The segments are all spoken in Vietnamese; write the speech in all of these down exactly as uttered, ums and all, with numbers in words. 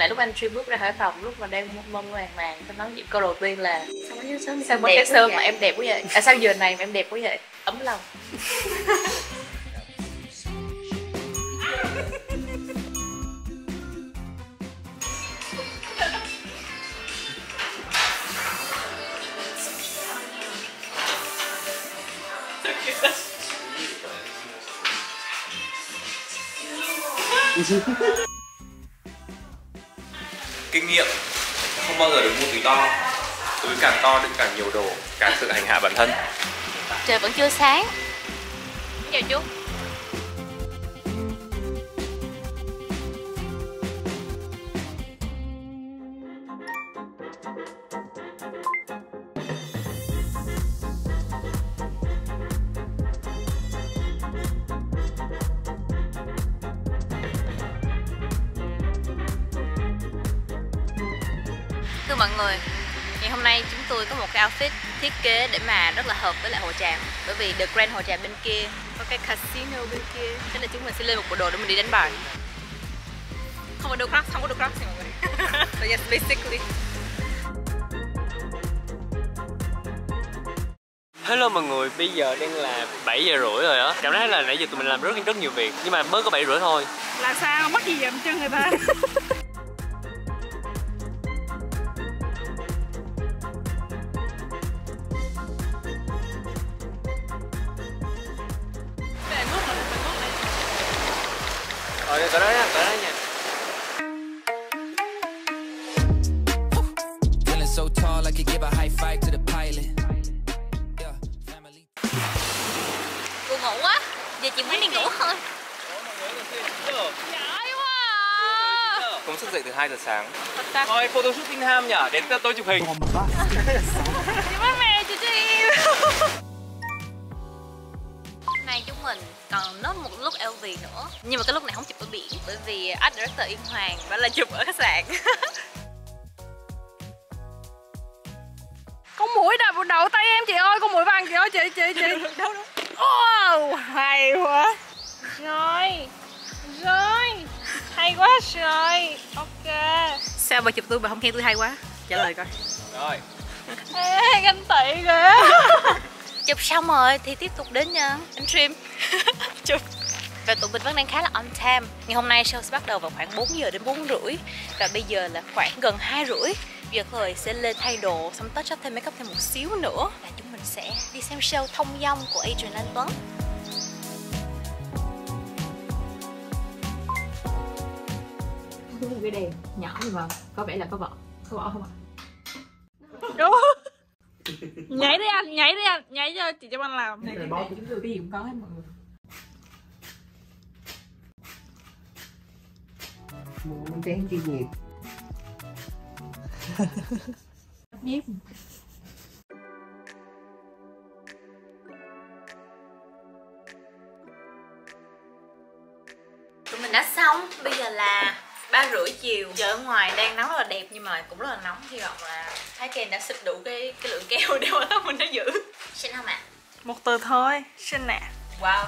nãy lúc anh Trim bước ra khỏi phòng, lúc mà đang mông màng màng, tôi nói chuyện câu đầu tiên là sao mới sớm sao mới sớm mà em đẹp quá vậy? À sao giờ này mà em đẹp quá vậy? Ấm lòng. Kinh nghiệm không bao giờ được mua túi to, túi càng to đựng càng nhiều đồ, càng tự hành hạ bản thân. Trời vẫn chưa sáng. Chào chú. Thưa mọi người, ngày hôm nay chúng tôi có một cái outfit thiết kế để mà rất là hợp với lại Hồ Tràm. Bởi vì The Grand Hồ Tràm bên kia có cái casino bên kia, thế là chúng mình sẽ lên một bộ đồ để mình đi đánh bài. Không có đồ Crocs, không có đồ Crocs nha mọi người. So yes, basically. Hello mọi người, bây giờ đang là bảy giờ rưỡi rồi á. Cảm thấy là nãy giờ tụi mình làm rất rất nhiều việc, nhưng mà mới có bảy rưỡi thôi. Là sao? Mất gì vậy cho người ta? Rồi, tới đó nha, tới đó nha. Cô ngủ quá, giờ chị muốn đi ngủ thôi. Giỏi quá à. Công thức dậy từ hai giờ sáng. Thôi, photo shooting ham nhỉ, đến tôi chụp hình. Chị mới mẹ chị cho yêu. Nay chúng mình còn nốt một lúc lờ vê nữa. Nhưng mà cái lúc này không chụp ở biển, bởi vì art director Yên Hoàng đó là chụp ở khách sạn. Con mũi đập vào đầu tay em chị ơi, con mũi vàng chị ơi, chị chị chị. Đâu đâu. Oh, hay quá. Rồi. Rồi. Hay quá rồi. Ok. Sao bà chụp tôi bà không khen tôi hay quá? Trả lời coi. Rồi. Ê, ganh tị kìa. Chụp xong rồi thì tiếp tục đến nha anh Trim. Chụp. Và tụi mình vẫn đang khá là on time. Ngày hôm nay show sẽ bắt đầu vào khoảng bốn giờ đến bốn rưỡi. Và bây giờ là khoảng gần hai rưỡi. Bây giờ Chloe sẽ lên thay đồ, xong touch up thêm make up thêm một xíu nữa. Và chúng mình sẽ đi xem show Thông Dong của Adrian Anh Tuấn. Có một cái đèn nhỏ nhưng mà có vẻ là có vỏ. Có vỏ không ạ? Đúng. Nhảy đi anh, nhảy đi anh, nhảy cho chị cho anh làm. Này, này, chúng tôi cái gì cũng có hết mọi người. Muốn tráng chuyên nghiệp. Nhiếp. Tụi mình đã xong, bây giờ là ba rưỡi chiều. Giờ ở ngoài đang nóng rất là đẹp nhưng mà cũng rất là nóng. Hy vọng là Thái Ken đã xịt đủ cái cái lượng keo để mà tóc mình nó giữ. Xinh không ạ? À? Một từ thôi, xinh nè. Wow.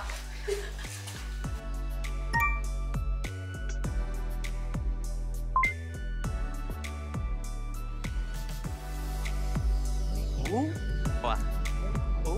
Ú. Wow. Ú.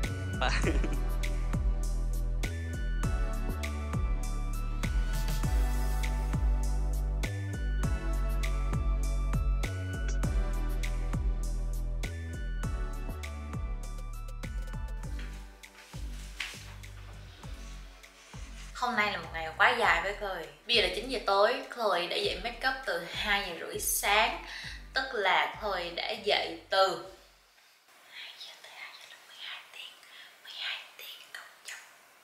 Hôm nay là một ngày quá dài với Chloe. Bây giờ là chín giờ tối, Chloe đã dậy make up từ hai giờ rưỡi sáng. Tức là Chloe đã dậy từ hai giờ tới hai giờ là mười hai tiếng. mười hai tiếng cộng chậm.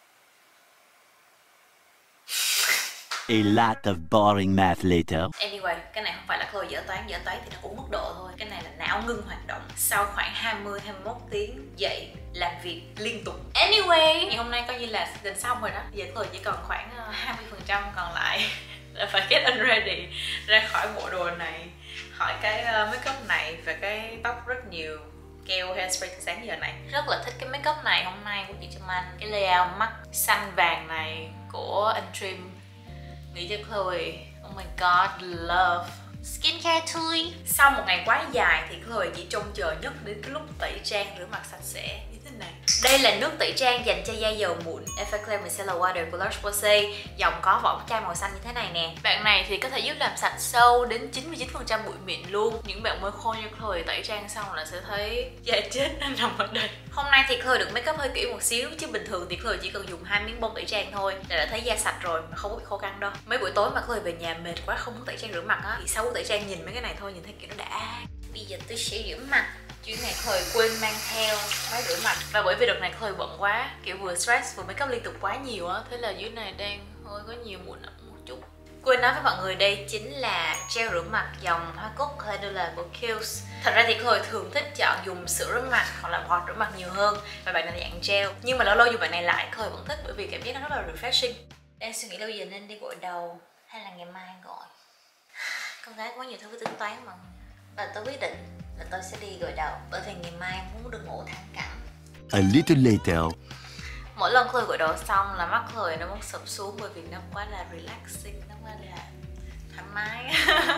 A lot of boring math later. Anyway, cái này không phải là Chloe dở toán, dở toán thì nó cũng mức độ thôi. Cái này là não ngưng hoạt động sau khoảng hai mươi hai mươi mốt tiếng dậy làm việc liên tục. Anyway, ngày hôm nay coi như là gần xong rồi đó. Giờ Chloe chỉ còn khoảng hai mươi phần trăm còn lại là phải get unready ra khỏi bộ đồ này, khỏi cái make up này và cái tóc rất nhiều keo hairspray từ sáng giờ này. Rất là thích cái make up này hôm nay của chị Trâm Anh. Cái layout mắt xanh vàng này của anh Trim nghĩ cho Chloe. Oh my god, love. Skincare tool. Sau một ngày quá dài thì Chloe chỉ trông chờ nhất đến cái lúc tẩy trang rửa mặt sạch sẽ như thế này. Đây là nước tẩy trang dành cho da dầu mụn Effaclar Micellar Water của La Roche-Posay. Dòng có vỏ chai màu xanh như thế này nè. Bạn này thì có thể giúp làm sạch sâu đến chín mươi chín phần trăm bụi mịn luôn. Những bạn mới khô như Chloe tẩy trang xong là sẽ thấy da chết đang nằm ở đây. Hôm nay thì Chloe được make up hơi kỹ một xíu, chứ bình thường thì Chloe chỉ cần dùng hai miếng bông tẩy trang thôi là đã thấy da sạch rồi mà không có bị khô căng đâu. Mấy buổi tối mà Chloe về nhà mệt quá không muốn tẩy trang rửa mặt á, thì sau buổi tẩy trang nhìn mấy cái này thôi nhìn thấy kiểu nó đã. Bây giờ tôi sẽ rửa mặt. Chuyến này Chloe quên mang theo máy rửa mặt. Và bởi vì đợt này Chloe bận quá, kiểu vừa stress vừa make up liên tục quá nhiều á, thế là dưới này đang hơi có nhiều mụn ẩm một chút. Quên nói với mọi người, đây chính là gel rửa mặt dòng hoa cúc Calendula của Kiehl's. Thật ra thì Chloe thường thích chọn dùng sữa rửa mặt hoặc là bọt rửa mặt nhiều hơn, và bạn này là dạng gel. Nhưng mà lâu lâu dùng bạn này lại Chloe vẫn thích bởi vì cảm giác nó rất là refreshing. Đang suy nghĩ lâu giờ nên đi gội đầu hay là ngày mai gọi. Con gái có nhiều thứ phải tính toán mà. Và tôi quyết định là tôi sẽ đi gội đầu bởi vì ngày mai muốn được ngủ thẳng cẳng. A little later. Mỗi lần Chloe gội đầu xong là mắt Chloe nó muốn sụp xuống bởi vì nó quá là relaxing, nó quá là thoải mái.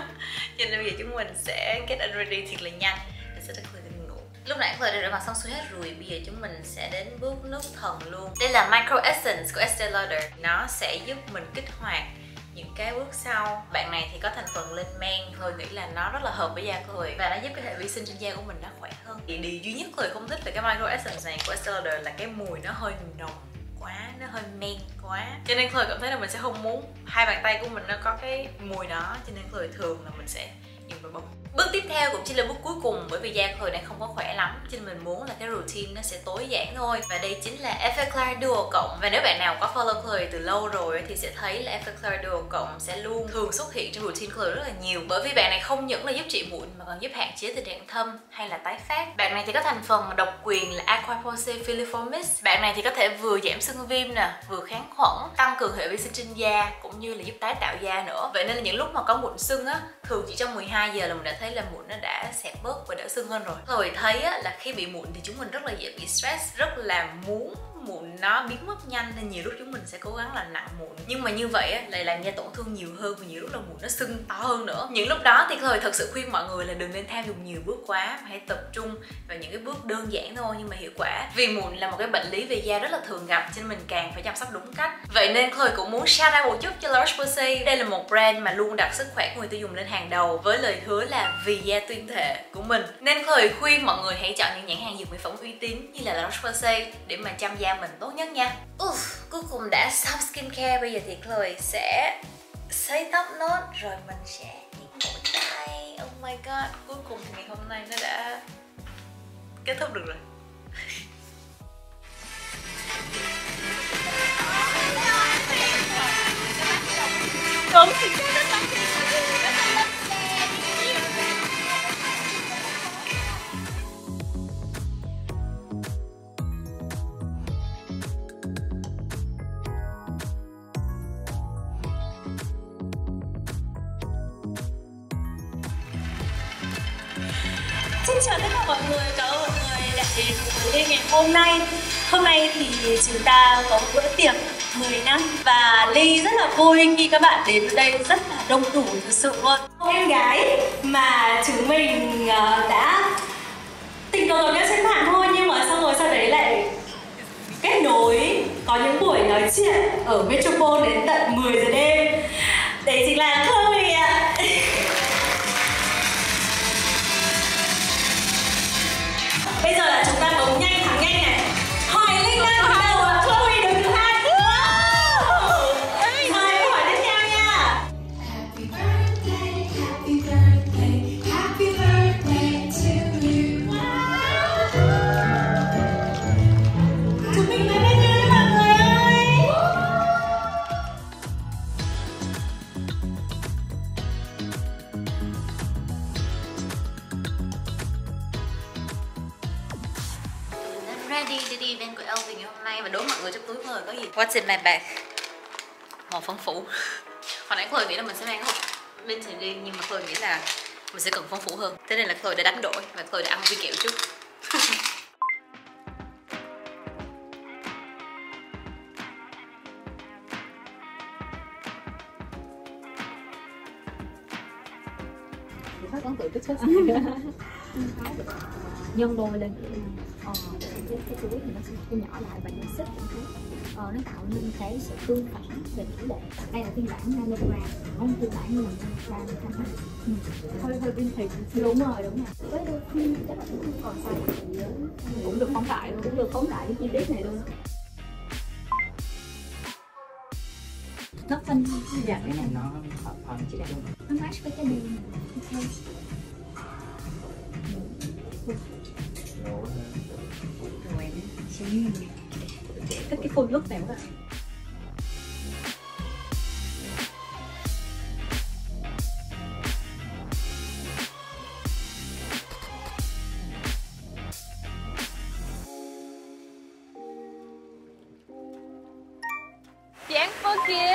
Cho nên bây giờ chúng mình sẽ get ready thiệt là nhanh để sẽ cho Chloe đi ngủ. Lúc nãy Chloe đã rửa mặt xong xuôi hết rồi, bây giờ chúng mình sẽ đến bước nước thần luôn. Đây là Micro Essence của Estée Lauder. Nó sẽ giúp mình kích hoạt những cái bước sau. Bạn này thì có thành phần lên men, Chloe nghĩ là nó rất là hợp với da Chloe và nó giúp cái hệ vi sinh trên da của mình nó khỏe hơn. Thì điều duy nhất Chloe không thích về cái Micro Essence này của Estée Lauder là cái mùi nó hơi nồng quá, nó hơi men quá, cho nên Chloe cảm thấy là mình sẽ không muốn hai bàn tay của mình nó có cái mùi đó, cho nên Chloe thường là mình sẽ dùng đồ bông. Bước tiếp theo cũng chỉ là bước cuối cùng, bởi vì da Chloe đang không có khỏe lắm, cho nên mình muốn là cái routine nó sẽ tối giản thôi. Và đây chính là Effaclar Duo Cộng. Và nếu bạn nào có follow Chloe từ lâu rồi thì sẽ thấy là Effaclar Duo Cộng sẽ luôn thường xuất hiện trong routine Chloe rất là nhiều, bởi vì bạn này không những là giúp trị mụn mà còn giúp hạn chế tình trạng thâm hay là tái phát. Bạn này thì có thành phần độc quyền là Aquaphor Filiformis. Bạn này thì có thể vừa giảm sưng viêm nè, vừa kháng khuẩn, tăng cường hệ vi sinh trên da cũng như là giúp tái tạo da nữa. Vậy nên là những lúc mà có mụn sưng á, thường chỉ trong mười hai giờ là mình đã thấy là mụn nó đã xẹp bớt và đỡ sưng hơn rồi. Rồi thấy á, là khi bị mụn thì chúng mình rất là dễ bị stress, rất là muốn mụn nó biến mất nhanh, nên nhiều lúc chúng mình sẽ cố gắng là nặng mụn. Nhưng mà như vậy á, lại làm da tổn thương nhiều hơn và nhiều lúc là mụn nó sưng to hơn nữa. Những lúc đó thì Chloe thật sự khuyên mọi người là đừng nên tham dùng nhiều bước quá, mà hãy tập trung vào những cái bước đơn giản thôi nhưng mà hiệu quả. Vì mụn là một cái bệnh lý về da rất là thường gặp, cho nên mình càng phải chăm sóc đúng cách. Vậy nên Chloe cũng muốn shout out một chút cho La Roche-Posay. Đây là một brand mà luôn đặt sức khỏe của người tiêu dùng lên hàng đầu với lời hứa là vì da tuyên thệ của mình. Nên Chloe khuyên mọi người hãy chọn những nhãn hàng dược mỹ phẩm uy tín như là La Roche-Posay để mà chăm da mình tốt nhất nha. Uff, cuối cùng đã xong skincare, bây giờ thì Chloe sẽ sấy tóc nốt rồi mình sẽ đi ngủ tay. Oh my god, cuối cùng thì ngày hôm nay nó đã kết thúc được rồi. Đúng. Xin chào tất cả mọi người, cảm ơn mọi người đã đến với đêm ngày hôm nay. Hôm nay thì chúng ta có một bữa tiệc mười năm và Ly rất là vui khi các bạn đến đây rất là đông đủ thực sự luôn. Em gái mà chúng mình đã tình cờ gặp nhau trên mạng thôi, nhưng mà xong rồi sau đấy lại kết nối, có những buổi nói chuyện ở Metropole đến tận mười giờ đêm. Đấy chính là Chloe ạ. Bây giờ là chúng ta bấm nhanh thẳng nhanh này. Hỏi Linh đang bắt đầu là Chloe đứng thứ hai. Wow! Rồi câu hỏi tiếp theo nha. Happy birthday, happy birthday, happy birthday to you. Chúng mình mới bên nhau mọi người ơi. Ready để đi event của Elvin ngày hôm nay, và đố mọi người trong túi người có gì. What's in my bag? Màu phong phú. Hồi nãy Chloe nghĩ là mình sẽ mang hộp vintage đi, nhưng mà Chloe nghĩ là mình sẽ cần phong phú hơn, thế nên là Chloe đã đánh đổi và Chloe đã ăn viên kẹo trước. Hết ấn tượng cái xuất nhân đôi lên. Ờ, cái cái chuối thì nó sẽ thu nhỏ lại và nó xích cảm thấy ờ, nó tạo nên cái sự tương phản về tỷ lệ. Đây là phiên bản nanogram, không phiên bản như nanogram ha. Ừ. Hơi hơi vintage. Đúng rồi, đúng rồi. Với đôi khi chắc là cũng không còn sai thì cũng được phóng đại luôn, cũng được phóng đại cái chi tiết này luôn. Nó phân dạ cái này nó còn chỉ là nó match với cái đường này. Rồi em thích cái full look này quá. Dán phố kia.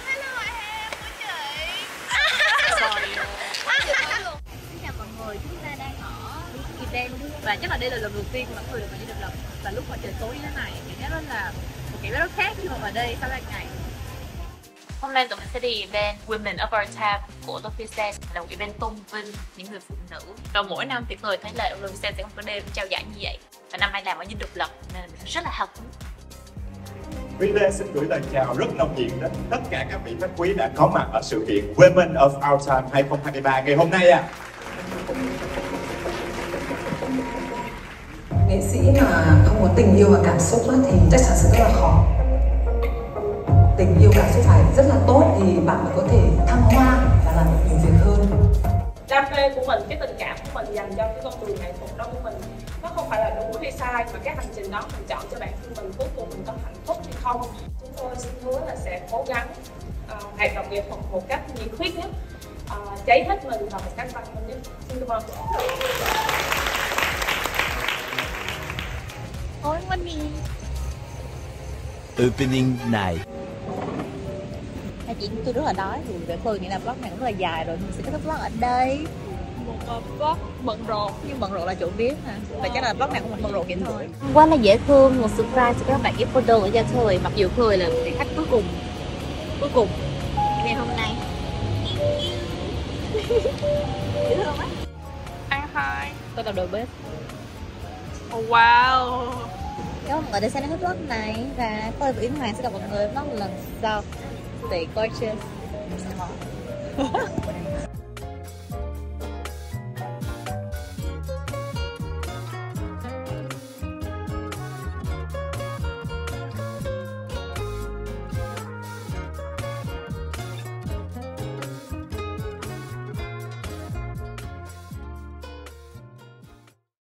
Xin chào mọi người, chúng ta đang ở Việt Nam và chắc là đây là lần đầu tiên mà mọi người được vào Dinh Độc Lập và lúc mà trời tối như thế này thì nó rất là một cảm giác rất khác khi mà vào đây sau ba ngày. Hôm nay tụi mình sẽ đi event Women of Our Time của Lovisa, là một event tôn vinh những người phụ nữ. Và mỗi năm thì người thấy là Lovisa sẽ có một đêm trao giải như vậy. Và năm nay làm ở Dinh Độc Lập nên mình rất là hào hứng. Vile xin gửi lời chào rất nồng nhiệt đến tất cả các vị khách quý đã có mặt ở sự kiện Women of Our Time hai không hai ba ngày hôm nay à. Nghệ sĩ mà không có tình yêu và cảm xúc thì chắc chắn sẽ rất là khó. Tình yêu cảm xúc phải rất là tốt thì bạn mới có thể thăng hoa và làm được nhiều việc hơn. Đam mê của mình, cái tình cảm của mình dành cho cái con đường nghệ thuật đó của mình, nó không phải là đúng hay sai, mà cái hành trình đó mình chọn cho bản thân mình cuối cùng mình có hạnh phúc hay không. Chúng tôi xin hứa là sẽ cố gắng uh, hoạt động nghệ thuật một cách nhiệt huyết nhất, uh, cháy hết mình và một cách văn minh nhất. Xin cảm ơn. Ôi Money. Opening night. Hai chị tôi rất là đói thì về Phương nghĩ là vlog này cũng rất là dài rồi, mình sẽ kết thúc vlog ở đây. Một vlog bận rộn, Nhưng bận rộn là chỗ biết mà. Và chắc là vlog này cũng mình bận rộn vậy thôi. Quá là dễ thương, một surprise cho các bạn give photo ở cho Thời. Mặc dù Thời là vị khách cuối cùng Cuối cùng ngày hôm nay. Dễ thương quá. Ăn hai. Tôi là đầu bếp. Oh, wow. Cảm ơn mọi người đã xem đến vlog này. Và tôi và Yến Hoàng sẽ gặp mọi người vlog lần sau. Stay gorgeous.